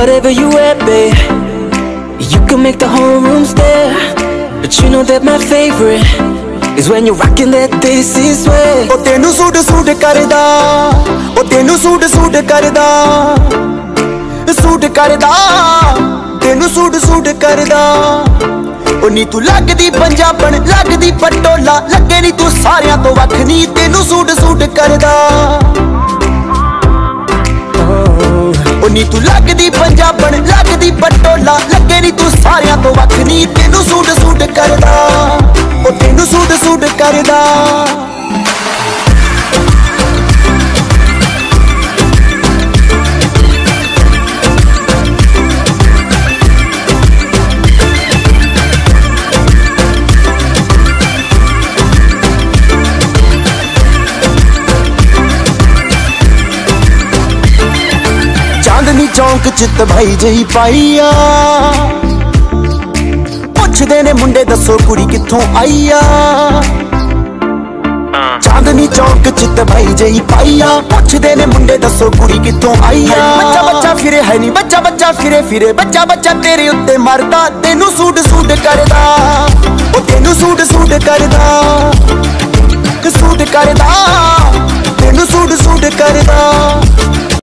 whatever you wear, babe. You can make the whole room stare, but you know that my favorite is when you're rocking that This is way. Oh tenu suit karda, oh tenu suit karda, suit karda, tenu suit karda. Oh नी तू लगदी पंजाबन लगदी पटोला, लगे नी तू सारियां तो वख नी, तेनू suit करदा। ओ नी तू लगदी पंजाबन लगदी पटोला, लगे नी तू सारियां तो वख नी, तेनू सूट करदा। ओ तेनू सूट करदा। चांदनी चौंक चित भाई जही पाई आ, पुछदे ने मुंडे दसो कुड़ी कित्थों आई आ। चांदनी चौंक चित भाई जही पाई आ, पुछदे ने मुंडे दसो कुड़ी कित्थों आई आ। बच्चा बच्चा फिरे है नी, बच्चा बच्चा फिरे बच्चा बच्चा तेरे उत्ते मरदा, तेनू सूट करदा। ओ तेनू सूट करदा, सूट करदा, तेनू सूट करदा।